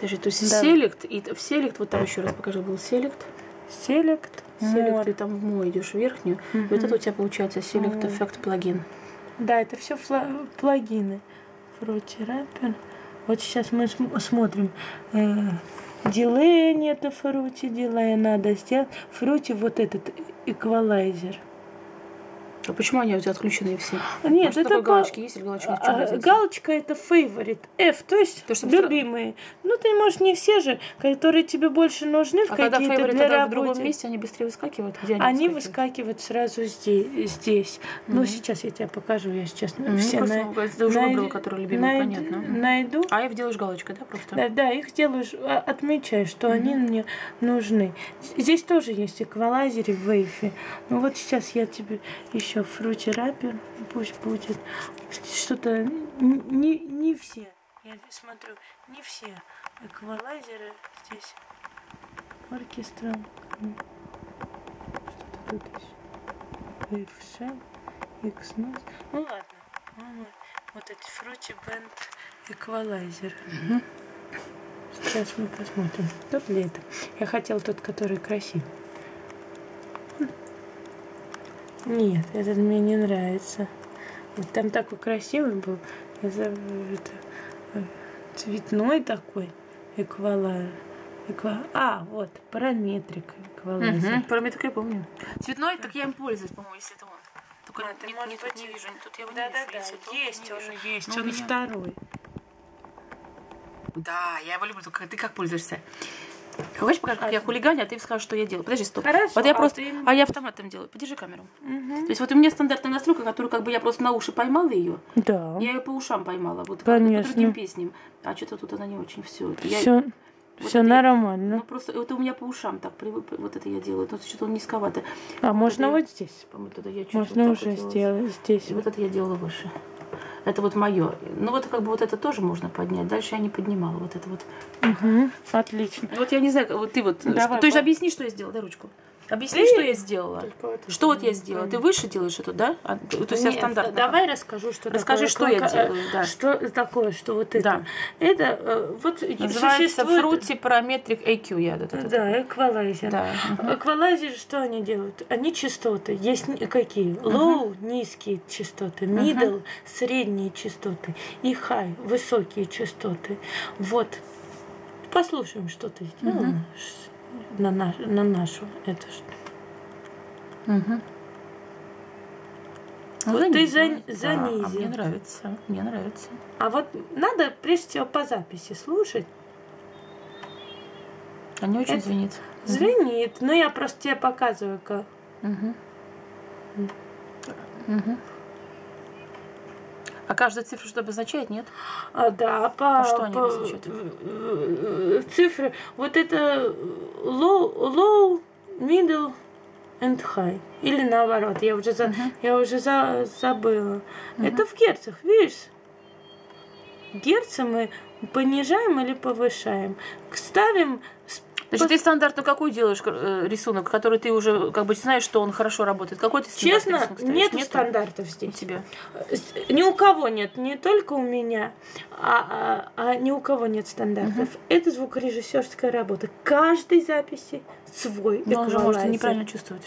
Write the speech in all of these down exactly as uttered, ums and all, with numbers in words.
Подожди, то есть Да. селект, и в селект, вот там еще раз покажи, был селект. Селект. Селект, ты там в мой идешь в верхнюю. Мгм. И вот это у тебя получается селект Мгм. эффект плагин. Да, это все плагины. Fruity Wrapper. Вот сейчас мы см- смотрим. Э, дилея нет, Fruity, дилея надо сделать. Fruity вот этот эквалайзер. А почему они у тебя отключены все? Нет, а что это такое по- галочки есть или галочки нет? В чем А, разница? галочка это favorite, F, то есть То, что любимые. Ну, ты можешь не все же, которые тебе больше нужны, А когда какие-то фейворит для тогда в работы. другом месте, они быстрее выскакивают? Где они, Они выскакивают? выскакивают сразу здесь. здесь. Ну, Мгм. сейчас я тебе покажу, я сейчас Мгм, все просто на- ну, ты уже най- выбрала, которые любимые, най- понятно. Мгм. найду. А F делаешь галочкой, да, просто? Да, да, их делаешь, а, отмечаешь, что Мгм. они мне нужны. Здесь тоже есть эквалайзеры в вейфе. Ну вот сейчас я тебе еще Fruity Wrapper, пусть будет. Что-то не, не все. Я смотрю, не все эквалайзеры здесь. Оркестра. Что-то тут еще. Wave Shell, X-Nose. Ну ладно. Ну, вот эти Fruity Band эквалайзер. Мгм. Сейчас мы посмотрим, тот ли это. Я хотел тот, который красивый. Нет, этот мне не нравится. Вот там такой красивый был. Я забыла, это, э, цветной такой эквалайзер. Эква... А, вот, параметрик эквалайзер. Угу, параметрик я помню. Цветной, так я им пользуюсь, по-моему, если это он. Только А, ты, не, может не, быть, не вижу, тут я его не Да, вижу. да, да, Если то, есть не он, вижу. есть, Ну, у он меня- второй. Да, я его люблю, только ты как пользуешься? Хочешь показать, как А, я хулиганю, а ты скажешь, что я делаю? Подожди, стоп. Хорошо, Вот я а просто... ты- А я автоматом делаю. Подержи камеру. Мгм. То есть вот у меня стандартная настройка, которую как бы я просто на уши поймала ее. Да, Я ее по ушам поймала. Вот как бы по конечно. другим песням. А что-то тут она не очень все. Все, Вот все это я- нормально. Ну просто это у меня по ушам так привык, вот это я делаю. Тут что-то он низковато. А можно это я- вот здесь? По-моему, тогда я чуть Можно вот так уже вот делала. сделать здесь. И вот это я делала выше. Это вот мое. Ну вот как бы вот это тоже можно поднять. Дальше я не поднимала вот это вот. Мгм. Отлично. Ну, вот я не знаю, вот ты вот. Давай, То есть по- объясни, что я сделала, дай ручку. Объясни, Ты- что я сделала. Только вот это Что вот я не сделала? Ты понятно. выше делаешь это, да? А, то есть я Нет, стандартно. давай расскажу, что Расскажи, такое. что я Как- делаю, да. Что такое, что вот это. Да. Это э, вот Называется существует- Fruity Parametric эй кью. Я вот это- Да, эквалайзер. Да. мгм. Эквалайзер, что они делают? Они частоты. Есть ни- какие? Low, низкие частоты, middle, средние частоты и high, высокие частоты. Вот. Послушаем, что ты сделала Мгм. ш- на, наш, на нашу это что. Мгм. Вот ты Занизила. за- Да, а занизил. мне нравится. Мне нравится. А вот надо прежде всего по записи слушать. Они очень Это- звенит. Звенит. Но я просто тебе показываю, как. Мгм. Мгм. А каждая цифра что обозначает, нет? А, да, по, А что они по- обозначают? э, цифры. Вот это low, low, middle and high. Или наоборот, я уже, за, Мгм. я уже за, забыла. Это в герцах, видишь? Герцы мы понижаем или повышаем. Ставим... с- Значит, ты стандартно какой делаешь э, рисунок, который ты уже как бы знаешь, что он хорошо работает? Какой ты стандартный Честно, рисунок ставишь? нет Нету? стандартов У здесь. тебя. С- Ни у кого нет, не только у меня, а, а- а ни у кого нет стандартов. Это звукорежиссерская работа. Каждой записи свой Но он же может и эквалайзер. неправильно чувствовать.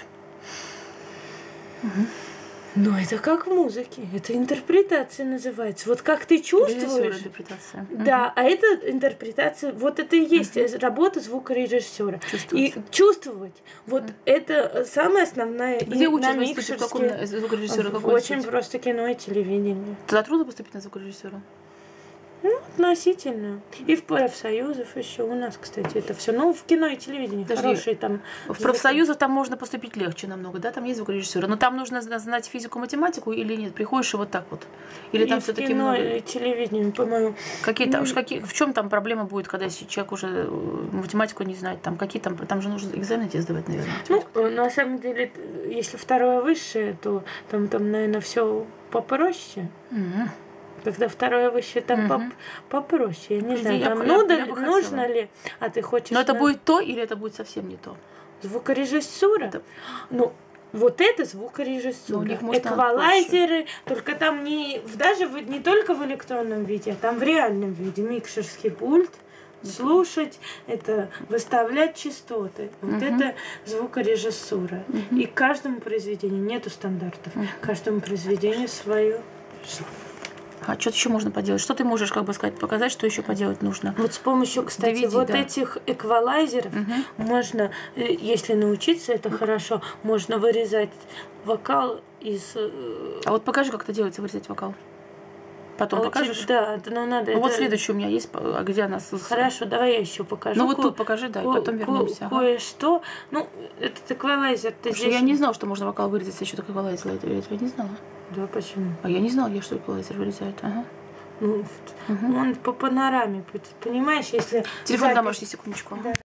Но это как в музыке, это интерпретация называется. Вот как ты Режиссер, чувствуешь. интерпретация. Да, а это интерпретация, вот это и есть работа звукорежиссера. Чувствовать. И чувствовать, вот это самая основная. Где и учишься на в институте, в каком микшерске- на- звукорежиссера? в- Какой Очень институт? просто кино и телевидение. Туда трудно поступить на звукорежиссера? Ну, относительно. И в профсоюзов еще у нас, кстати, это все. Ну, в кино и телевидении Подожди, хорошие там. В профсоюзах там можно поступить легче намного, да? Там есть звукорежиссеры. Но там нужно зна- знать физику, математику или нет? Приходишь и вот так вот. Или там и в все-таки кино много. и телевидении, по-моему. Какие там, ну, какие, в чем там проблема будет, когда если человек уже э, математику не знает? Там какие там, там же нужно экзамен тебе сдавать, наверное. Ну, э, на самом деле, э, если второе высшее, то там, там наверное, все попроще. Мгм. Когда второе высшее, там Мгм. поп- попроще. Я не Я знаю, бы- там я- ну, да, я бы нужно хотела. ли, а ты хочешь Но это на будет то или это будет совсем не то? звукорежиссура? Это- Ну, вот это звукорежиссура. Ну, у них, может, она Эквалайзеры, только там не в- даже в- не только в электронном виде, а там в реальном виде. Микшерский пульт, слушать, это выставлять частоты. Вот Мгм. это звукорежиссура. Мгм. И каждому произведению нету стандартов. Мгм. Каждому произведению свое. А что еще можно поделать? Что ты можешь, как бы сказать, показать, что еще поделать нужно? Вот с помощью, кстати, Доведи, вот да. этих эквалайзеров Мгм. можно, э, если научиться, это хорошо, можно вырезать вокал из... э, А вот покажи, как это делается, вырезать вокал. Потом а у тебя- покажешь? Да, это, ну надо... Ну, вот это- следующий у меня есть, а где она? с- с- Хорошо, давай я еще покажу. Ну вот Ко- тут покажи, да, и ко- потом ко- вернемся. Ага. Кое-что. Ну, этот эквалайзер ты Потому что здесь... я не знала, что можно вокал вырезать, я еще так эквалайзер, я этого не знала. Да, почему? А я не знала, я что эквалайзер вырезает. Ага. Ну, Мгм. он по панораме, понимаешь, если... Телефон запись- домашний, секундочку. Да.